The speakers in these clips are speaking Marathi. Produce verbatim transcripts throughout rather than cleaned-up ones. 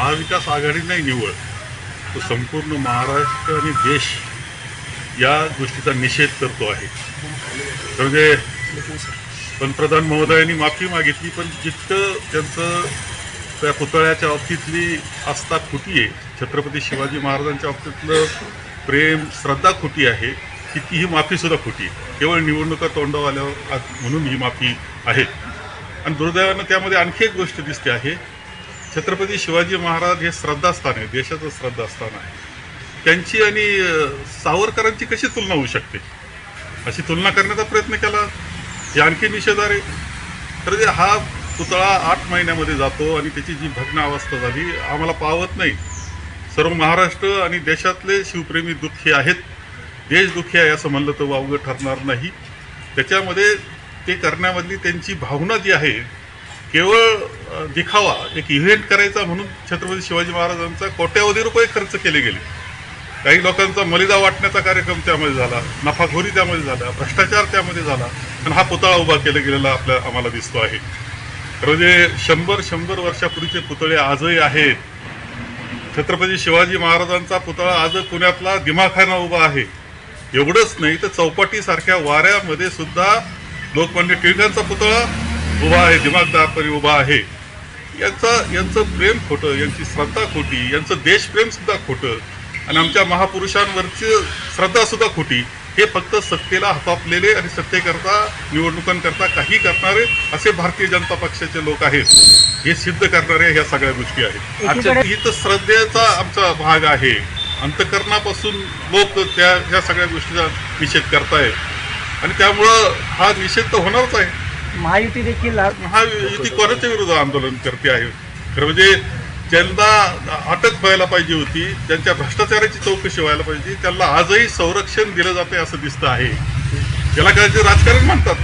महाविकास आघाडी नाही निवळ, तो संपूर्ण महाराष्ट्र आणि देश या गोष्टीचा निषेध करतो आहे. म्हणजे पंतप्रधान महोदयांनी माफी मागितली, पण जितकं त्यांचं त्या पुतळ्याच्या बाबतीतली आस्था खोटी आहे, छत्रपती शिवाजी महाराजांच्या बाबतीतलं प्रेम श्रद्धा खोटी आहे, तितकी ही माफीसुद्धा खोटी आहे. केवळ निवडणुका तोंडावर आल्यावर म्हणून ही माफी आहे. आणि दुर्दैवानं त्यामध्ये आणखी एक गोष्ट दिसते आहे, छत्रपती शिवाजी महाराज हे श्रद्धास्थान आहे, देशाचं श्रद्धास्थान आहे. त्यांची आणि सावरकरांची कशी तुलना होऊ शकते? अशी तुलना करण्याचा प्रयत्न केला, हे आणखी निषेधार्ह आहे. तर हा पुतळा आठ महिन्यामध्ये जातो आणि त्याची जी भग्न अवस्था झाली आम्हाला पावत नाही. सर्व महाराष्ट्र आणि देशातले शिवप्रेमी दुःखी आहेत, देश दुःखी आहे असं म्हणलं तर वावगं ठरणार नाही. त्याच्यामध्ये ते करण्यामधली त्यांची भावना जी आहे, केवळ दिखावा, एक इव्हेंट करायचा म्हणून छत्रपती शिवाजी महाराजांचा कोट्यावधी रुपये खर्च केले गेले. काही लोकांचा मलिदा वाटण्याचा कार्यक्रम त्यामध्ये झाला, नफाखोरी त्यामध्ये झाला, भ्रष्टाचार त्यामध्ये झाला, आणि हा पुतळा उभा केला गेलेला आपल्या आम्हाला दिसतो आहे. म्हणजे शंभर शंभर वर्षापूर्वीचे पुतळे आजही आहेत. छत्रपती शिवाजी महाराजांचा पुतळा आज पुण्यातला दिमाखाना उभा आहे. एवढंच नाही तर चौपाटीसारख्या वाऱ्यामध्ये सुद्धा लोकमान्य टिळकांचा पुतळा उभा आहे, दिमागदारपणे उभा आहे. यांचं यांचं प्रेम खोटं, यांची श्रद्धा खोटी, यांचं देशप्रेमसुद्धा खोटं, आणि आमच्या महापुरुषांवरची श्रद्धासुद्धा खोटी. हे फक्त सत्तेला हतापलेले आणि सत्तेकरता निवडणुकांकरता काही करणारे असे भारतीय जनता पक्षाचे लोक आहेत. हे सिद्ध करणारे ह्या सगळ्या गोष्टी आहेत. ही तर श्रद्धेचा आमचा भाग आहे. अंतकरणापासून लोक त्या ह्या सगळ्या गोष्टीचा निषेध करतायत, आणि त्यामुळं हा निषेध तर होणारच आहे. महायुती देखील महायुती कोणाच्या विरोधात आंदोलन करते आहे? खरं म्हणजे ज्यांना अटक व्हायला पाहिजे होती, ज्यांच्या भ्रष्टाचाराची चौकशी व्हायला पाहिजे, त्यांना आजही संरक्षण दिलं जाते असं दिसतं आहे. याला काय ते राजकारण म्हणतात.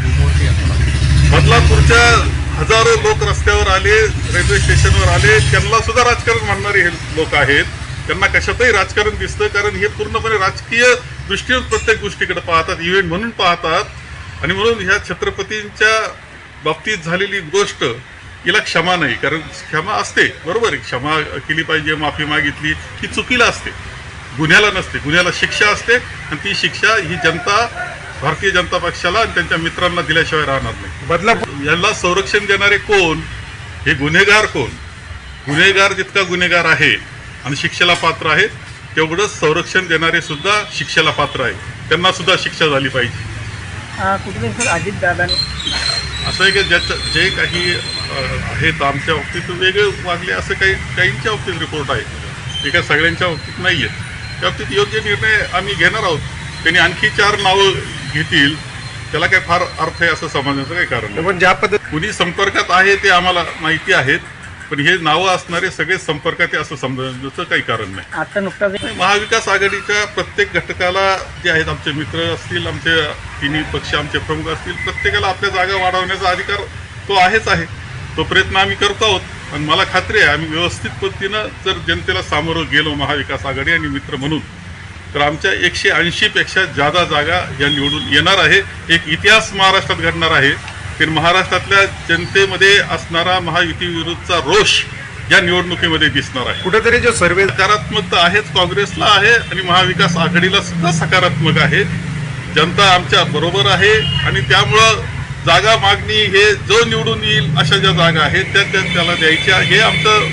बदलापूरच्या हजारो लोक रस्त्यावर आले, रेल्वे स्टेशनवर आले, त्यांना सुद्धा राजकारण म्हणणारे हे लोक आहेत. त्यांना कशातही राजकारण दिसतं, कारण हे पूर्णपणे राजकीय दृष्टीने प्रत्येक गोष्टीकडे पाहतात, इव्हेंट म्हणून पाहतात. आणि म्हणून ह्या छत्रपतींच्या बाबतीत झालेली गोष्ट हिला क्षमा नाही, कारण क्षमा असते, बरोबर आहे, क्षमा केली पाहिजे, माफी मागितली की चुकीला असते, गुन्ह्याला नसते. गुन्ह्याला शिक्षा असते, आणि ती शिक्षा ही जनता, भारतीय जनता पक्षाला आणि त्यांच्या मित्रांना दिल्याशिवाय राहणार नाही. बदलापूर याला संरक्षण देणारे कोण? हे गुन्हेगार कोण? गुन्हेगार जितका गुन्हेगार आहे आणि शिक्षेला पात्र आहे, तेवढंच संरक्षण देणारे सुद्धा शिक्षेला पात्र आहे. त्यांना सुद्धा शिक्षा झाली पाहिजे. कुठेतरी सर अजितदादांनी असं आहे की ज्याचं जे काही आहेत आमच्या बाबतीत वेगळे वागले, असं काही काहींच्या बाबतीत रिपोर्ट आहे, ते काय सगळ्यांच्या बाबतीत नाही आहेत. त्या बाबतीत योग्य निर्णय आम्ही घेणार आहोत. त्यांनी आणखी चार नावं घेतील, त्याला काय फार अर्थ आहे असं समजण्याचं काही कारण नाही. पण ज्या पद्धती कुणी संपर्कात आहे ते आम्हाला माहिती आहेत, पण हे नावं असणारे सगळे संपर्कात आहे असं समजण्याचं काही कारण नाही. आता नुकताच महाविकास आघाडीच्या प्रत्येक घटकाला जे आहेत, आमचे मित्र असतील, आमचे तिन्ही पक्ष आमचे प्रमुख असतील, प्रत्येकाला आपल्या जागा वाढवण्याचा अधिकार तो आहेच आहे. तो प्रयत्न आम्ही करतो आहोत, आणि मला खात्री आहे आम्ही व्यवस्थित पद्धतीनं जर जनतेला सामोरं गेलो महाविकास आघाडी आणि मित्र म्हणून, तर आमच्या एकशे ऐंशीपेक्षा जादा जागा या निवडून येणार आहे. एक इतिहास महाराष्ट्रात घडणार आहे. तर महाराष्ट्रातल्या जनतेमध्ये असणारा महायुती विरुद्धचा रोष या निवडणुकीमध्ये दिसणार आहे. कुठेतरी जो सर्वे सकारात्मकता आहेच काँग्रेसला आहे, आणि महाविकास आघाडीला सुद्धा सकारात्मक आहे. जनता आमच्या बरोबर आहे, आणि त्यामुळं जागा मागणी हे जो निवडून येईल अशा ज्या जागा आहेत त्या त्या त्याला द्यायच्या, हे आमचं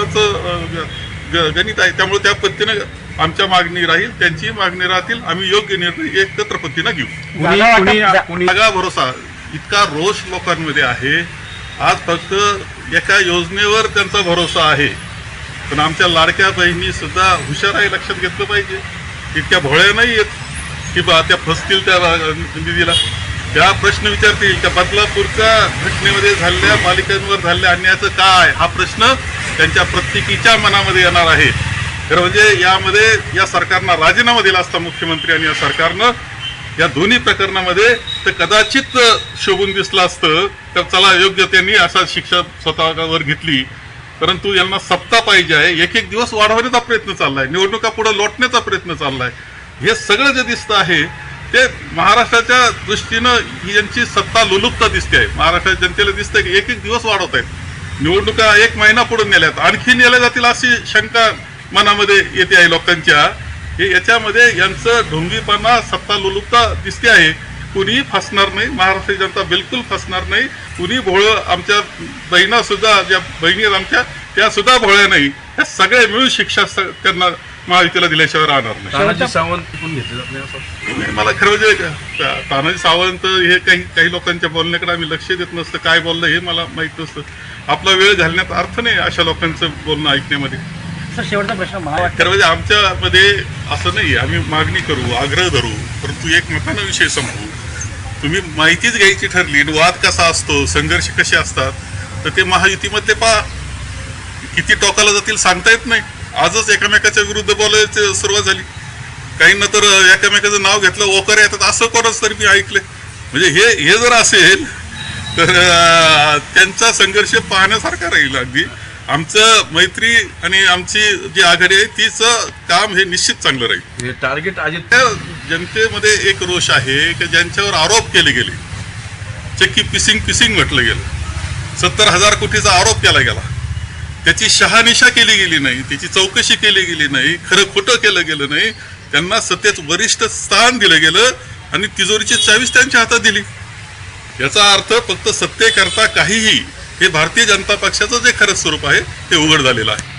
सर्वांचं गणित आहे. त्यामुळे त्या पद्धतीनं आमच्या मागणी राहील, त्यांची मागणी राहतील. आम्ही योग्य निर्णय एकत्र पद्धतीनं घेऊ. जागा भरोसा इतका रोष लोकांमध्ये आहे. आज फक्त एका योजनेवर त्यांचा भरोसा आहे, पण आमच्या लाडक्या बहिणी सुद्धा हुशार आहे, लक्षात घेतलं पाहिजे. इतक्या भोळ्या नाही आहेत की बा त्या फसतील त्या निधीला. त्या प्रश्न विचारतील त्या बदलापूरच्या घटनेमध्ये झालेल्या बालिकांवर झालेल्या अन्यायाचं काय, हा प्रश्न त्यांच्या प्रत्येकीच्या मनामध्ये येणार आहे. तर म्हणजे यामध्ये या सरकारनं राजीनामा दिला असता मुख्यमंत्री आणि या सरकारनं या दोन्ही प्रकरणामध्ये, तर कदाचित शोभून दिसलं असतं. तर चला योग्य त्यांनी असा शिक्षा स्वतःवर घेतली, परंतु यांना सत्ता पाहिजे आहे. एक एक दिवस वाढवण्याचा प्रयत्न चाललाय, निवडणुका पुढे लोटण्याचा प्रयत्न चाललाय. हे सगळं जे दिसतं आहे ते महाराष्ट्राच्या दृष्टीनं ही यांची सत्ता लुलुपता दिसते आहे. महाराष्ट्राच्या जनतेला दिसतंय की एक एक दिवस वाढवत आहेत. निवडणुका एक महिना पुढे नेल्यात, आणखी नेल्या जातील अशी शंका मनामध्ये येते आहे लोकांच्या. हे याच्यामध्ये यांचं ढोंगीपणा, सत्ता लोलुपता दिसते आहे. कुणी फसणार नाही, महाराष्ट्र जनता बिलकुल फसणार नाही. कुणी भोळं, आमच्या बहिणा सुद्धा, ज्या बहिणी आहेत आमच्या, त्या सुद्धा भोळ्या नाही. त्या सगळे मिळून शिक्षा स- त्यांना महायुतीला दिल्याशिवाय राहणार नाही. तानाजी सावंत पण घेतले जात नाही असं नाही, मला खरं म्हणजे ता- तानाजी सावंत हे काही काही लोकांच्या बोलण्याकडे आम्ही लक्ष देत नसतं. काय बोललं हे मला माहीत नसतं. आपला वेळ घालण्यात अर्थ नाही अशा लोकांचं बोलणं ऐकण्यामध्ये. सर शेवटचा प्रश्न मला वाटतं खरं म्हणजे आमच्यामध्ये असं नाही, आम्ही मागणी करू, आग्रह धरू, परंतु एकमतानं विषय संपवू. तुम्ही माहितीच घ्यायची ठरली, वाद कसा असतो, संघर्ष कसे असतात, तर ते महायुतीमध्ये पहा. किती टोकाला जातील सांगता येत नाही. आजच एकमेकाच्या विरुद्ध बोलायची सुरुवात झाली. काहींना तर एकमेकाचं नाव घेतलं, ओकर येतात असं कोणाच तरी मी ऐकलं. म्हणजे हे हे जर असेल तर अं, त्यांचा संघर्ष पाहण्यासारखा राहील. अगदी आमचं मैत्री आणि आमची जी आघाडी आहे तिचं काम हे निश्चित चांगलं राहील. हे टार्गेट अजित त्या जनतेमध्ये एक रोष आहे की ज्यांच्यावर आरोप केले गेले, चक्की पिसिंग पिसिंग म्हटलं गेलं, सत्तर हजार कोटीचा आरोप केला गेला, त्याची शहानिशा केली गेली नाही, त्याची चौकशी केली गेली नाही, खरं खोटं केलं गेलं नाही, त्यांना सत्तेत वरिष्ठ स्थान दिलं गेलं आणि तिजोरीची चावीस त्यांच्या हातात दिली. याचा अर्थ फक्त सत्तेकरता काहीही, हे भारतीय जनता पक्षाचं जे खरं स्वरूप आहे ते उघड झालेलं आहे.